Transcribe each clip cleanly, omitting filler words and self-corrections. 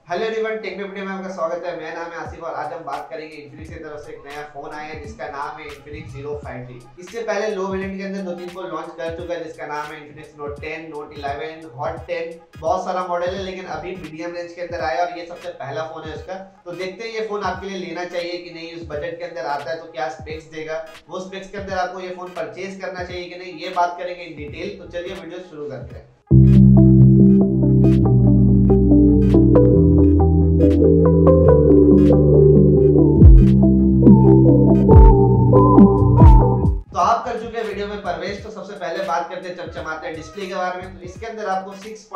Hello everyone, take video में आपका स्वागत है। मेरा नाम है आसिफ और आज हम बात करेंगे इन्फिनिक्स की तरफ से एक नया फोन आया है जिसका नाम है इन्फिनिक्स Zero 5T। इससे पहले लो वेरिएंट के अंदर दो तीन फोन लॉन्च कर चुका है जिसका नाम है इन्फिनिक्स नोट 10, नोट 11, हॉट 10, बहुत सारा मॉडल है लेकिन अभी मीडियम रेंज के अंदर आया और ये सबसे पहला फोन है उसका। तो देखते हैं ये फोन आपके लिए लेना चाहिए कि नहीं, उस बजट के अंदर आता है तो क्या स्पेक्स देगा, वो स्पेक्स के अंदर आपको ये फोन परचेज करना चाहिए कि नहीं, ये बात करेंगे इन डिटेल। तो चलिए वीडियो शुरू करते हैं। तो आप कर चुके हैं वीडियो में प्रवेश। तो सबसे पहले बात करते हैं चमचमाते डिस्प्ले के बारे में। तो इसके अंदर आपको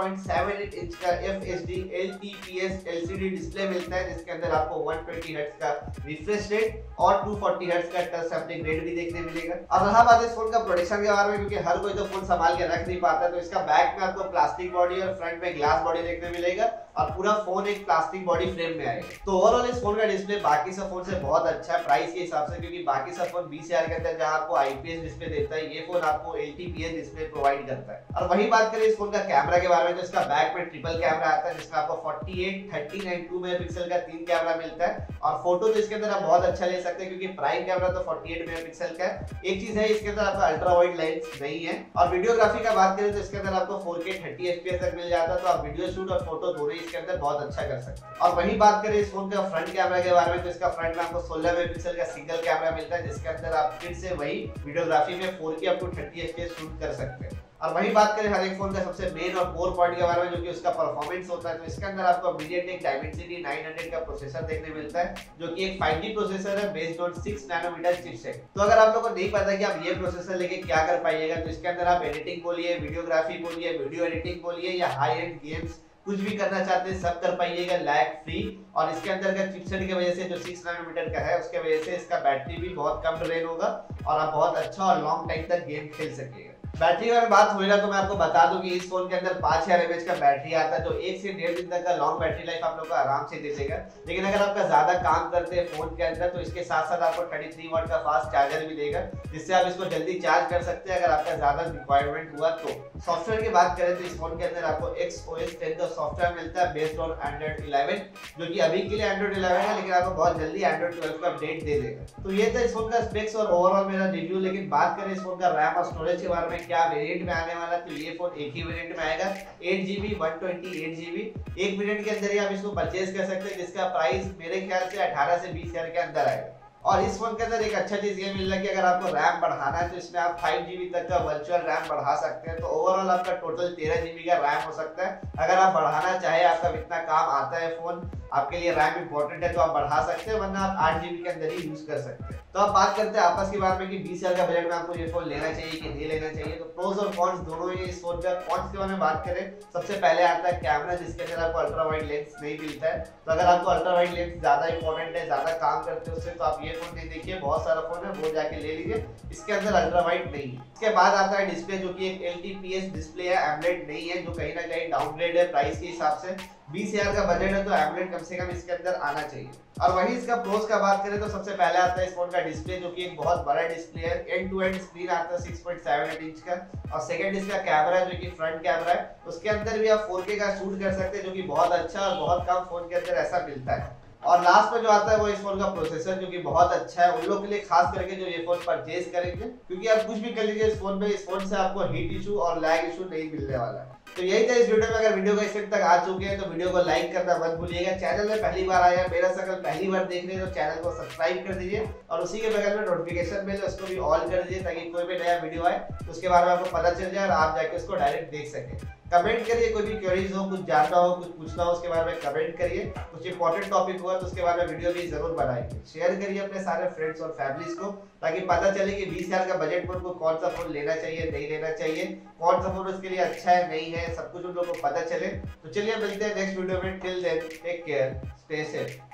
6.78 इंच का FHD LTPS LCD डिस्प्ले मिलता है जिसके अंदर आपको 120 हर्ट्ज का रिफ्रेश रेट और 240 हर्ट्ज का टच सैंपलिंग रेट भी देखने मिलेगा। अब रहा बात इस फोन का प्रोडक्शन के बारे में, क्योंकि हर कोई तो फोन संभाल के रख नहीं पाता, तो इसका बैक में आपको प्लास्टिक बॉडी और फ्रंट में ग्लास बॉडी देखने मिलेगा और पूरा फोन एक प्लास्टिक बॉडी फ्रेम में आएगा। तो ओवरऑल इस फोन का डिस्प्ले बाकी सब फोन से बहुत अच्छा है प्राइस के हिसाब से, क्योंकि बाकी सब फोन 20,000 के अंदर जहां आपको IPS डिस्प्ले देता है, ये फोन आपको LTPS डिस्प्ले प्रोवाइड करता है। और वही बात करें इस फोन का कैमरा के बारे में, तो इसका बैक में ट्रिपल कैमरा आता है जिसमें आपको 48, 13 एंड 2 मेगापिक्सल का 3 कैमरा मिलता है। और फोटो तो इसके अंदर आप बहुत अच्छा ले सकते हैं क्योंकि प्राइम कैमरा तो 48 मेगापिक्सल का है। एक चीज है, इसके अंदर आपका अल्ट्रा वाइड लेंस नहीं है। और वीडियोग्राफी का बात करें तो इसके अंदर आपको 4K 30 FPS तक मिल जाता है, तो आप वीडियो शूट और फोटो दोनों इसके अंदर बहुत अच्छा कर सकते हैं। और वही बात करें इस फोन का फ्रंट कैमरा के बारे में, तो इसका फ्रंट में आपको 16 मेगापिक्सल का सिंगल कैमरा मिलता है जिसके अंदर आप फिर से वही वीडियोग्राफी में 4K up to 30 FPS shoot कर सकते हैं। और वही बात करें हर एक फोन का सबसे मेन और कोर पॉइंट के बारे में, जो कि उसका परफॉर्मेंस होता है, तो इसके अंदर आपको MediaTek Dimensity 900 का प्रोसेसर देखने मिलता है जो कि एक 5G प्रोसेसर है बेस्ड ऑन 6 नैनोमीटर चिपसेट। तो अगर आप लोगों को नहीं पता कि आप ये प्रोसेसर लेके क्या कर पाइएगा, तो इसके अंदर आप एडिटिंग बोलिए, वीडियोग्राफी बोलिए, वीडियो एडिटिंग बोलिए या हाई एंड गेम्स कुछ भी करना चाहते हैं सब कर पाइएगा लैग फ्री। और इसके अंदर का चिपसेट की वजह से जो 6 नैनोमीटर का है उसके वजह से इसका बैटरी भी बहुत कम ड्रेन होगा और आप बहुत अच्छा और लॉन्ग टाइम तक गेम खेल सकेगा। बैटरी की बात होगा तो मैं आपको बता दूं कि इस फोन के अंदर 5000 mAh का बैटरी आता है, जो 1 से 1.5 दिन तक का लॉन्ग बैटरी लाइफ आप लोग को आराम से दे देगा। लेकिन अगर आपका ज्यादा काम करते हैं फोन के अंदर तो इसके साथ साथ आपको 33 वाट का फास्ट चार्जर भी देगा जिससे आप इसको जल्दी चार्ज कर सकते हैं अगर आपका ज्यादा रिक्वायरमेंट हुआ तो। सॉफ्टवेयर की बात करें तो इस फोन के अंदर आपको XOS 10 का सॉफ्टवेयर मिलता है बेस्ड ऑन Android 11, जो कि अभी के लिए Android 11 है लेकिन आपको बहुत जल्दी Android 12 का अपडेट दे देगा। तो ये था इस फोन का स्पेक्स और ओवरऑल मेरा रिव्यू। लेकिन बात करें इस फोन का रैम और स्टोरेज के बारे में, क्या वेरिएंट में आने वाला, तो ये फोन एक ही वेरिएंट में आएगा 8GB 128GB। एक वेरिएंट के अंदर ही आप इसको परचेज कर सकते हैं जिसका प्राइस मेरे ख्याल से 18 से 20,000 के अंदर आएगा। और इस फोन के अंदर एक अच्छा चीज ये मिल रहा है कि अगर आपको रैम बढ़ाना है तो इसमें आप 5GB तक का वर्चुअल रैम बढ़ा सकते हैं, तो ओवरऑल आपका टोटल 13GB का रैम हो सकता है। अगर आप बढ़ाना चाहे, आपका इतना काम आता है फोन, आपके लिए रैम इंपॉर्टेंट है तो आप बढ़ा सकते हैं, वरना आप 8GB के अंदर ही यूज कर सकते हैं। तो अब बात करते हैं आपस की बात में कि 20,000 का बजट में आपको ये फोन लेना चाहिए कि नहीं लेना चाहिए। तो प्रोस और कॉन्स दोनों ही इस फोन का। कॉन्स के बारे में बात करें, सबसे पहले आता है कैमरा जिसके अंदर आपको अल्ट्रा वाइड लेंस नहीं मिलता है। तो अगर आपको अल्ट्रा वाइड लेंस ज्यादा इंपॉर्टेंट है, ज्यादा काम करते हैं उससे, तो आप ये फोन नहीं देखिए, बहुत सारा फोन है वो जाके ले लीजिए, इसके अंदर अल्ट्रा वाइड नहीं है। इसके बाद आता है डिस्प्ले, जो कि एक LTPS डिस्प्ले है, एमोलेड नहीं है, जो कहीं ना कहीं डाउनग्रेड है प्राइस के हिसाब से। 20,000 का बजट है तो एमोलेड कम से कम इसके अंदर आना चाहिए। और वही इसका प्रोस का बात करें तो सबसे पहले आता है इस फोन का डिस्प्ले, जो कि एक बहुत बड़ा डिस्प्ले है, एंड टू एंड स्क्रीन आता है 6.78 इंच का। और सेकंड इसका कैमरा जो कि फ्रंट कैमरा है, उसके अंदर भी आप 4K का शूट कर सकते हैं, जो कि बहुत अच्छा और बहुत कम फोन के अंदर ऐसा मिलता है। और लास्ट में जो आता है वो इस फोन का प्रोसेसर, जो कि बहुत अच्छा है उन लोगों के लिए, खास करके जो ये फोन परचेज करेंगे, क्योंकि आप कुछ भी कर लीजिए इस फोन में, इस फोन से आपको हीट इशू और लैग इशू नहीं मिलने वाला है। तो यही था इस वीडियो में। अगर वीडियो को इस तक आ चुके हैं तो वीडियो को लाइक करना मत भूलिएगा। चैनल में पहली बार आया, मेरा सर्कल पहली बार देख रहे हैं तो चैनल को सब्सक्राइब कर दीजिए और उसी के बगल में नोटिफिकेशन बेल उसको भी ऑल कर दीजिए ताकि कोई भी नया वीडियो आए तो उसके बारे में आपको पता चल जाए और आप जाके उसको डायरेक्ट देख सकें। कमेंट करिए, कोई भी क्वेरीज हो, कुछ जानना हो, कुछ पूछना हो, उसके बारे में कमेंट करिए। कुछ इंपॉर्टेंट टॉपिक हुआ तो उसके बारे में वीडियो भी जरूर बनाइए। शेयर करिए अपने सारे फ्रेंड्स और फैमिलीज को ताकि पता चले कि 20,000 का बजट में उनको कौन सा फोन लेना चाहिए, नहीं लेना चाहिए, कौन सा फोन उसके लिए अच्छा है, नहीं है, सब कुछ उन लोगों को पता चले। तो चलिए मिलते हैं नेक्स्ट वीडियो में। Till then take care, stay safe.